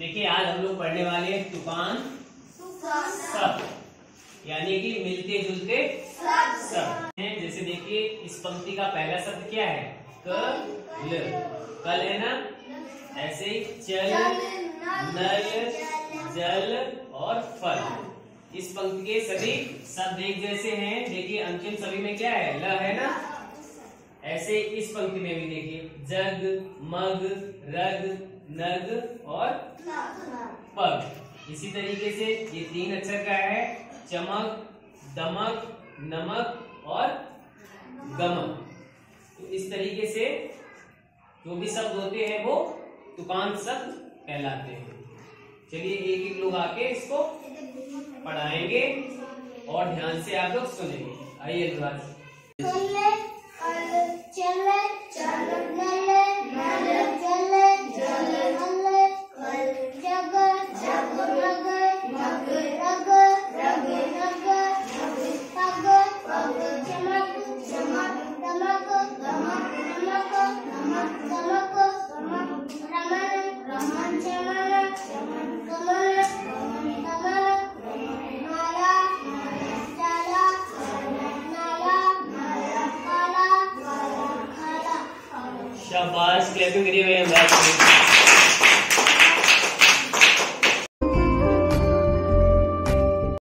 देखिए आज हम लोग पढ़ने वाले हैं तूफान शब्द, यानी कि मिलते जुलते शब्द हैं। जैसे देखिए इस पंक्ति का पहला शब्द क्या है? कल है ना। ऐसे ही चल, नल, जल और फल। इस पंक्ति के सभी शब्द एक जैसे हैं। देखिए अंतिम सभी में क्या है? ल है ना। ऐसे इस पंक्ति में भी देखिए जग, मग, रग, नग और पग। इसी तरीके से ये तीन अक्षर का है चमक, दमक, नमक और गमक। तो इस तरीके से जो भी शब्द होते हैं वो तुकांत शब्द कहलाते हैं। चलिए एक एक लोग आके इसको पढ़ाएंगे और ध्यान से आप लोग सुनेंगे। आइए अनुराग। शाबाश, क्लैपिंग करिए भैया।